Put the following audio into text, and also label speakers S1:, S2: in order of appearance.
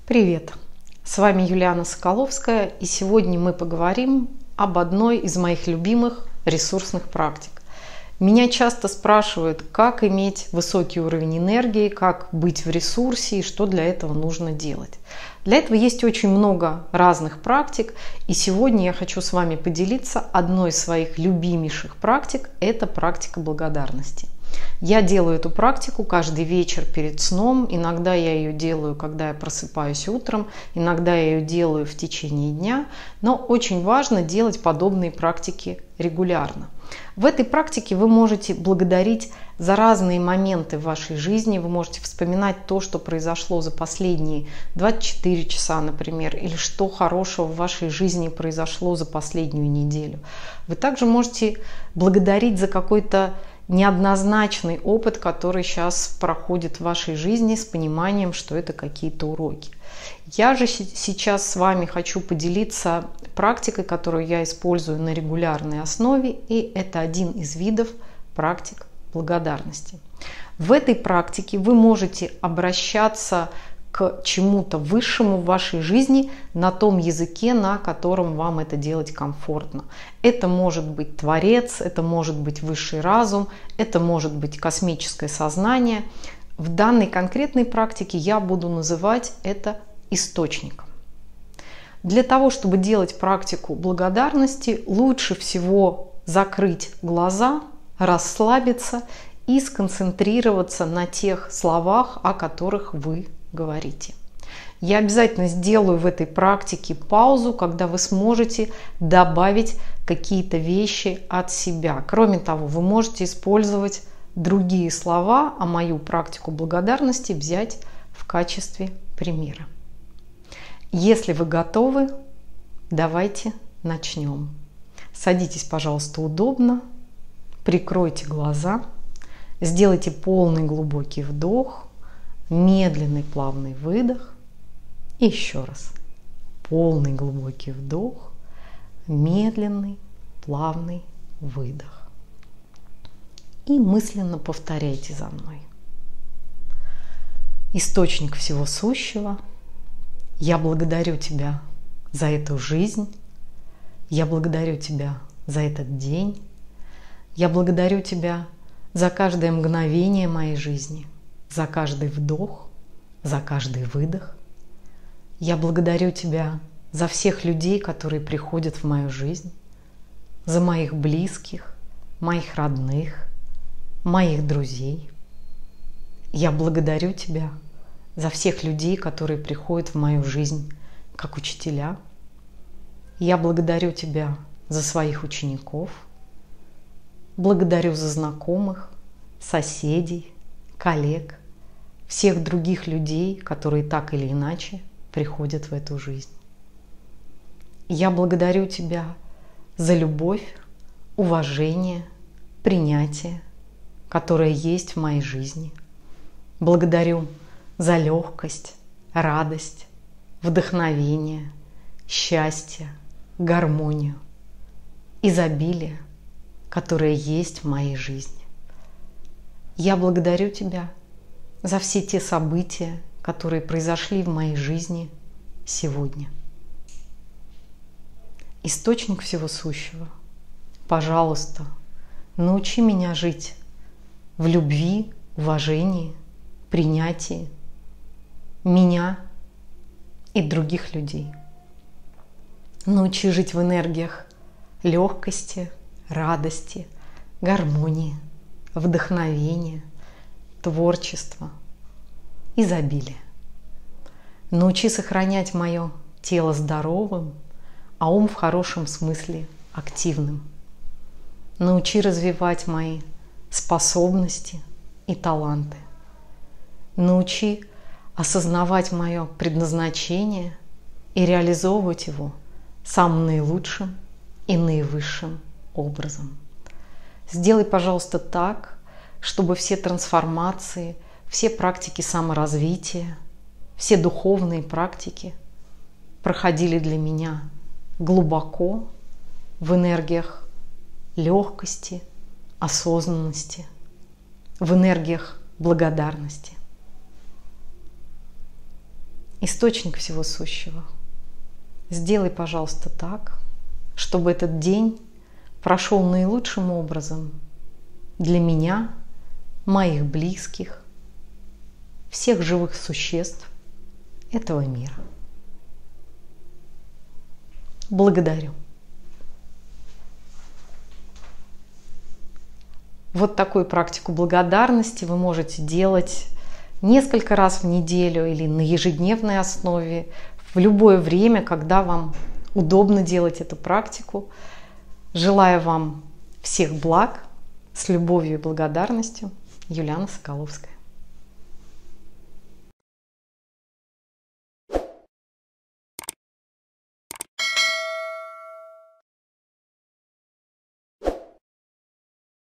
S1: Привет! С вами Юлиана Соколовская, и сегодня мы поговорим об одной из моих любимых ресурсных практик. Меня часто спрашивают, как иметь высокий уровень энергии, как быть в ресурсе и что для этого нужно делать. Для этого есть очень много разных практик, и сегодня я хочу с вами поделиться одной из своих любимейших практик – это практика благодарности. Я делаю эту практику каждый вечер перед сном. Иногда я ее делаю, когда я просыпаюсь утром, иногда я ее делаю в течение дня. Но очень важно делать подобные практики регулярно. В этой практике вы можете благодарить за разные моменты в вашей жизни. Вы можете вспоминать то, что произошло за последние 24 часа, например, или что хорошего в вашей жизни произошло за последнюю неделю. Вы также можете благодарить за какой-то неоднозначный опыт, который сейчас проходит в вашей жизни, с пониманием, что это какие-то уроки. Я же сейчас с вами хочу поделиться практикой, которую я использую на регулярной основе, и это один из видов практик благодарности. В этой практике вы можете обращаться к чему-то высшему в вашей жизни на том языке, на котором вам это делать комфортно. Это может быть Творец, это может быть высший разум, это может быть космическое сознание. В данной конкретной практике я буду называть это источником. Для того, чтобы делать практику благодарности, лучше всего закрыть глаза, расслабиться и сконцентрироваться на тех словах, о которых вы говорите. Я обязательно сделаю в этой практике паузу, когда вы сможете добавить какие-то вещи от себя. Кроме того, вы можете использовать другие слова, а мою практику благодарности взять в качестве примера. Если вы готовы, давайте начнем. Садитесь, пожалуйста, удобно, прикройте глаза, сделайте полный глубокий вдох, медленный плавный выдох. И еще раз. Полный глубокий вдох, медленный плавный выдох. И мысленно повторяйте за мной. Источник всего сущего, я благодарю Тебя за эту жизнь, я благодарю Тебя за этот день, я благодарю Тебя за каждое мгновение моей жизни, за каждый вдох, за каждый выдох. Я благодарю Тебя за всех людей, которые приходят в мою жизнь, за моих близких, моих родных, моих друзей. Я благодарю Тебя за всех людей, которые приходят в мою жизнь как учителя. Я благодарю Тебя за своих учеников, благодарю за знакомых, соседей, коллег, всех других людей, которые так или иначе приходят в эту жизнь. Я благодарю Тебя за любовь, уважение, принятие, которое есть в моей жизни. Благодарю за легкость, радость, вдохновение, счастье, гармонию, изобилие, которое есть в моей жизни. Я благодарю Тебя за все те события, которые произошли в моей жизни сегодня. Источник всего сущего, пожалуйста, научи меня жить в любви, уважении, принятии меня и других людей. Научи жить в энергиях легкости, радости, гармонии, вдохновения, творчества, изобилия. Научи сохранять мое тело здоровым, а ум в хорошем смысле активным. Научи развивать мои способности и таланты. Научи осознавать мое предназначение и реализовывать его самым наилучшим и наивысшим образом. Сделай, пожалуйста, так, чтобы все трансформации, все практики саморазвития, все духовные практики проходили для меня глубоко в энергиях легкости, осознанности, в энергиях благодарности. Источник всего сущего, сделай, пожалуйста, так, чтобы этот день прошел наилучшим образом для меня, моих близких, всех живых существ этого мира. Благодарю. Вот такую практику благодарности вы можете делать несколько раз в неделю или на ежедневной основе, в любое время, когда вам удобно делать эту практику. Желаю вам всех благ, с любовью и благодарностью, Юлиана Соколовская.